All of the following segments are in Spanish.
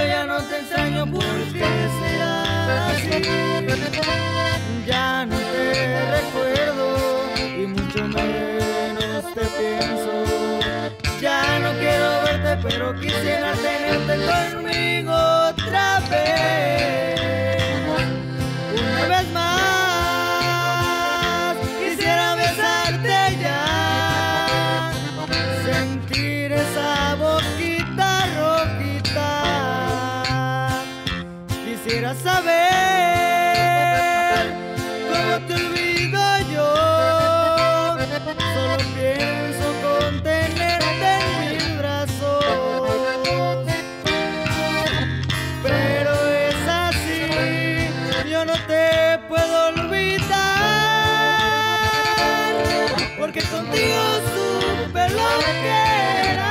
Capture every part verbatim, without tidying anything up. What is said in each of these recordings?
ya no te extraño, porque será así. Ya no te recuerdo y mucho menos te pienso. Ya no quiero verte, pero quisiera tenerte conmigo otra vez. Una vez más quisiera besarte ya, sentir esa boquita rojita. Quisiera saber cómo te olvido yo. Solo pienso con tenerte en mis brazos, pero es así, yo no te puedo olvidar, porque contigo supe lo que era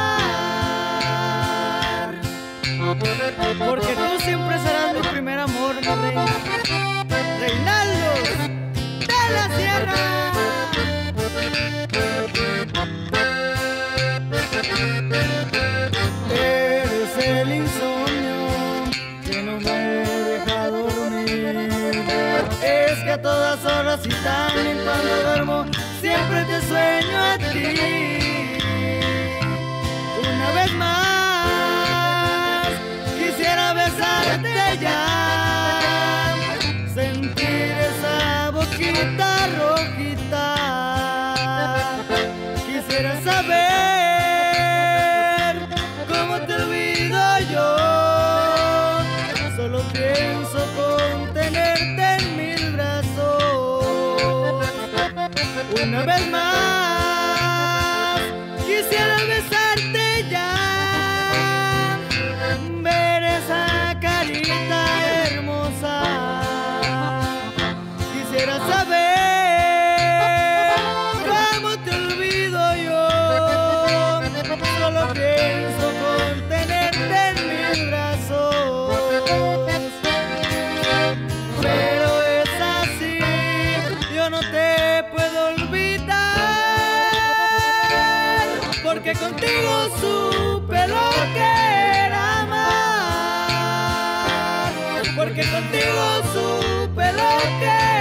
amar. Porque tú siempre serás mi primer amor, mi reina. Reinaldo de la Sierra. Eres el insomnio que no me deja dormir. Es que a todas horas y también cuando duermo siempre te sueño a ti. Una vez más quisiera besarte ya, sentir esa boquita rojita. Quisiera saber cómo te olvido yo. Solo pienso con tenerte en mis brazos. Una vez más quisiera besarte ya, ver esa carita hermosa. Quisiera saber cómo te olvido yo. Solo pienso con tenerte en mis brazos, pero es así, yo no te puedo olvidar, porque contigo supe lo que era amar. Porque contigo supe lo que